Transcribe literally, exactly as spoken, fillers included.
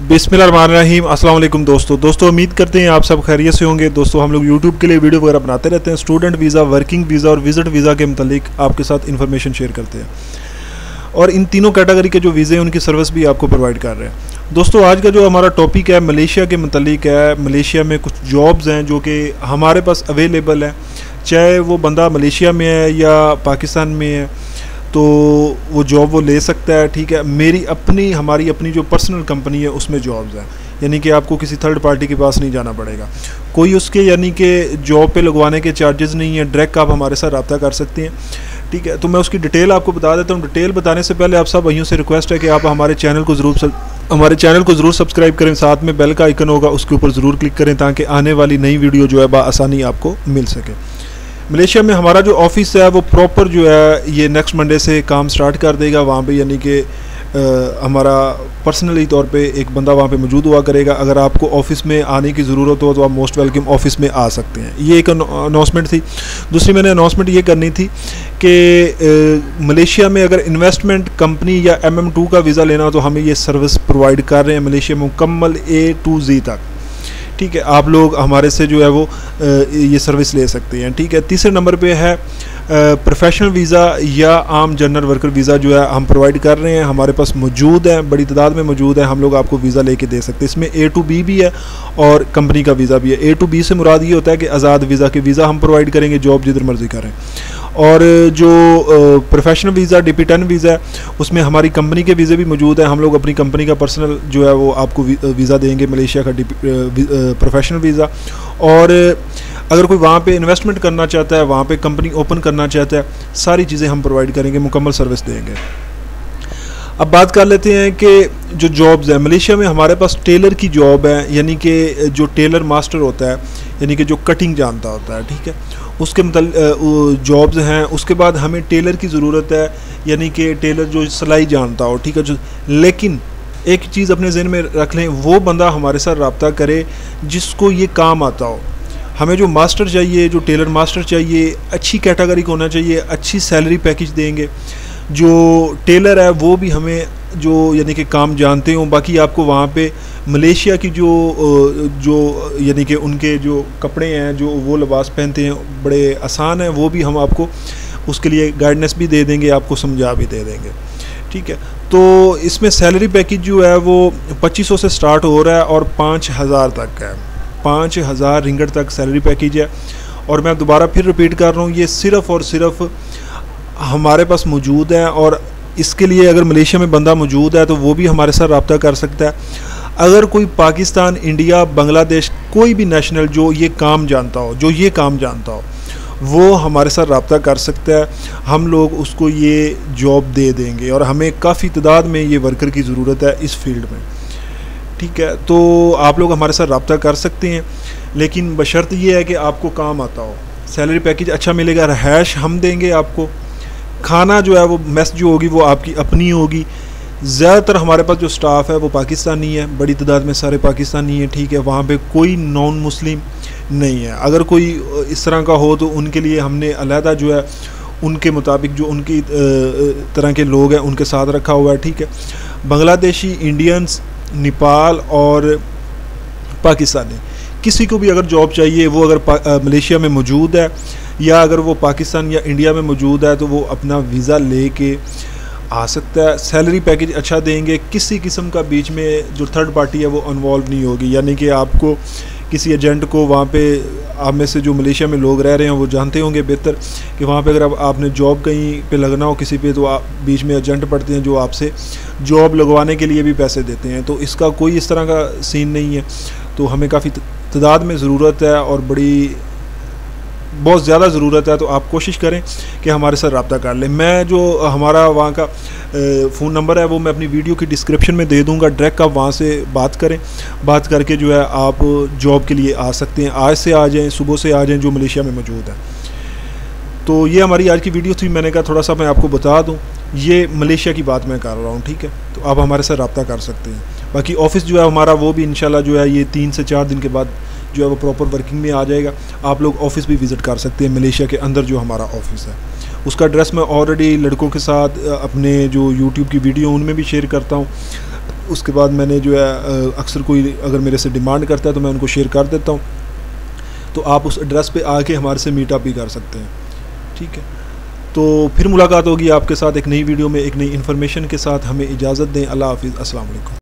बिस्मिल्लाहिर्रहमानिर्रहीम। अस्सलाम वालेकुम दोस्तों दोस्तों उम्मीद करते हैं आप सब खैरियत से होंगे। दोस्तों हम लोग यूट्यूब के लिए वीडियो वगैरह बनाते रहते हैं। स्टूडेंट वीज़ा, वर्किंग वीज़ा और विज़िट वीज़ा के मतलब आपके साथ इन्फॉर्मेशन शेयर करते हैं और इन तीनों कैटेगरी के जो वीज़े हैं उनकी सर्विस भी आपको प्रोवाइड कर रहे हैं। दोस्तों आज का जो हमारा टॉपिक है मलेशिया के मतलब है। मलेशिया में कुछ जॉब्स हैं जो कि हमारे पास अवेलेबल हैं, चाहे वो बंदा मलेशिया में है या पाकिस्तान में है तो वो जॉब वो ले सकता है। ठीक है, मेरी अपनी हमारी अपनी जो पर्सनल कंपनी है उसमें जॉब्स हैं, यानी कि आपको किसी थर्ड पार्टी के पास नहीं जाना पड़ेगा। कोई उसके यानी कि जॉब पे लगवाने के चार्जेस नहीं है, डायरेक्ट आप हमारे साथ रब्ता कर सकते हैं। ठीक है, तो मैं उसकी डिटेल आपको बता देता हूँ। डिटेल बताने से पहले आप सब भाइयों से रिक्वेस्ट है कि आप हमारे चैनल को ज़रूर हमारे चैनल को ज़रूर सब्सक्राइब करें, साथ में बेल का आइकन होगा उसके ऊपर ज़रूर क्लिक करें ताकि आने वाली नई वीडियो जो है बआसानी आपको मिल सके। मलेशिया में हमारा जो ऑफिस है वो प्रॉपर जो है ये नेक्स्ट मंडे से काम स्टार्ट कर देगा वहाँ पे, यानी कि हमारा पर्सनली तौर पे एक बंदा वहाँ पे मौजूद हुआ करेगा। अगर आपको ऑफिस में आने की ज़रूरत हो तो आप मोस्ट वेलकम ऑफिस में आ सकते हैं। ये एक अनाउंसमेंट थी। दूसरी मैंने अनाउंसमेंट ये करनी थी कि मलेशिया में अगर इन्वेस्टमेंट कंपनी या एम एम टू का वीज़ा लेना हो तो हमें ये सर्विस प्रोवाइड कर रहे हैं मलेशिया में मुकम्मल ए टू जी तक। ठीक है, आप लोग हमारे से जो है वो ये सर्विस ले सकते हैं। ठीक है, तीसरे नंबर पे है प्रोफेशनल वीज़ा या आम जनरल वर्कर वीज़ा जो है हम प्रोवाइड कर रहे हैं, हमारे पास मौजूद है, बड़ी तादाद में मौजूद है। हम लोग आपको वीज़ा लेके दे सकते हैं। इसमें ए टू बी भी है और कंपनी का वीज़ा भी है। ए टू बी से मुराद ये होता है कि आज़ाद वीज़ा के वीज़ा हम प्रोवाइड करेंगे, जॉब जिधर मर्जी करें। और जो professional visa D P ten visa है उसमें हमारी कंपनी के वीज़े भी मौजूद हैं। हम लोग अपनी कंपनी का पर्सनल जो है वो आपको वीज़ा देंगे, मलेशिया का डी प्रोफेशनल वीज़ा। और अगर कोई वहाँ पे इन्वेस्टमेंट करना चाहता है, वहाँ पे कंपनी ओपन करना चाहता है, सारी चीज़ें हम प्रोवाइड करेंगे, मुकम्मल सर्विस देंगे। अब बात कर लेते हैं कि जो जॉब्स हैं मलेशिया में हमारे पास टेलर की जॉब है, यानी कि जो टेलर मास्टर होता है, यानी कि जो कटिंग जानता होता है। ठीक है, उसके मतलब जॉब्स हैं। उसके बाद हमें टेलर की ज़रूरत है, यानी कि टेलर जो सिलाई जानता हो। ठीक है, जो लेकिन एक चीज़ अपने ज़हन में रख लें, वो बंदा हमारे साथ रब्ता करे जिसको ये काम आता हो। हमें जो मास्टर चाहिए, जो टेलर मास्टर चाहिए, अच्छी कैटेगरी का होना चाहिए, अच्छी सैलरी पैकेज देंगे। जो टेलर है वो भी हमें जो यानी कि काम जानते हों। बाकी आपको वहाँ पे मलेशिया की जो जो यानी कि उनके जो कपड़े हैं, जो वो लिबास पहनते हैं, बड़े आसान हैं, वो भी हम आपको उसके लिए गाइडेंस भी दे देंगे, आपको समझा भी दे देंगे। ठीक है, तो इसमें सैलरी पैकेज जो है वो पच्चीस सौ से स्टार्ट हो रहा है और पाँच हज़ार तक है। पाँच हज़ार रिंगट तक सैलरी पैकेज है। और मैं दोबारा फिर रिपीट कर रहा हूँ, ये सिर्फ़ और सिर्फ हमारे पास मौजूद है और इसके लिए अगर मलेशिया में बंदा मौजूद है तो वो भी हमारे साथ रब्ता कर सकता है। अगर कोई पाकिस्तान, इंडिया, बांग्लादेश कोई भी नेशनल जो ये काम जानता हो जो ये काम जानता हो वो हमारे साथ रब्ता कर सकता है। हम लोग उसको ये जॉब दे देंगे और हमें काफ़ी तादाद में ये वर्कर की ज़रूरत है इस फील्ड में। ठीक है, तो आप लोग हमारे साथ रब्ता कर सकते हैं, लेकिन बशर्त ये है कि आपको काम आता हो। सैलरी पैकेज अच्छा मिलेगा, रहायश हम देंगे आपको, खाना जो है वो मेस जो होगी वो आपकी अपनी होगी। ज़्यादातर हमारे पास जो स्टाफ है वो पाकिस्तानी है, बड़ी तादाद में सारे पाकिस्तानी हैं। ठीक है, वहाँ पे कोई नॉन मुस्लिम नहीं है। अगर कोई इस तरह का हो तो उनके लिए हमने अलहदा जो है उनके मुताबिक जो उनकी तरह के लोग हैं उनके साथ रखा हुआ है। ठीक है, बांग्लादेशी, इंडियंस, नेपाल और पाकिस्तानी, किसी को भी अगर जॉब चाहिए वो अगर मलेशिया में मौजूद है या अगर वो पाकिस्तान या इंडिया में मौजूद है तो वो अपना वीज़ा लेके आ सकता है। सैलरी पैकेज अच्छा देंगे, किसी किस्म का बीच में जो थर्ड पार्टी है वो इन्वॉल्व नहीं होगी। यानी कि आपको किसी एजेंट को वहाँ पे, आप में से जो मलेशिया में लोग रह रहे हैं वो जानते होंगे बेहतर कि वहाँ पे अगर आप, आपने जॉब कहीं पे लगना हो किसी पे तो आप बीच में एजेंट पड़ते हैं जो आपसे जॉब लगवाने के लिए भी पैसे देते हैं। तो इसका कोई इस तरह का सीन नहीं है। तो हमें काफ़ी तादाद में ज़रूरत है और बड़ी बहुत ज़्यादा ज़रूरत है, तो आप कोशिश करें कि हमारे साथ रब्ता कर लें। मैं जो हमारा वहाँ का फ़ोन नंबर है वो मैं अपनी वीडियो की डिस्क्रिप्शन में दे दूँगा, डायरेक्ट आप वहाँ से बात करें, बात करके जो है आप जॉब के लिए आ सकते हैं। आज से आ जाएं, सुबह से आ जाएं जो मलेशिया में मौजूद है। तो ये हमारी आज की वीडियो थी। मैंने कहा थोड़ा सा मैं आपको बता दूँ, ये मलेशिया की बात मैं कर रहा हूँ। ठीक है, तो आप हमारे साथ रब्ता कर सकते हैं। बाकी ऑफ़िस जो है हमारा वो भी इंशाल्लाह जो है ये तीन से चार दिन के बाद जो है वो प्रॉपर वर्किंग में आ जाएगा। आप लोग ऑफ़िस भी विज़िट कर सकते हैं मलेशिया के अंदर जो हमारा ऑफ़िस है। उसका एड्रेस मैं ऑलरेडी लड़कों के साथ अपने जो यूट्यूब की वीडियो उनमें भी शेयर करता हूँ। उसके बाद मैंने जो है अक्सर कोई अगर मेरे से डिमांड करता है तो मैं उनको शेयर कर देता हूँ, तो आप उस एड्रेस पे आके हमारे से मीटअप भी कर सकते हैं। ठीक है, तो फिर मुलाकात होगी आपके साथ एक नई वीडियो में एक नई इन्फॉर्मेशन के साथ। हमें इजाज़त दें। अल्लाह हाफिज़, अस्सलाम वालेकुम।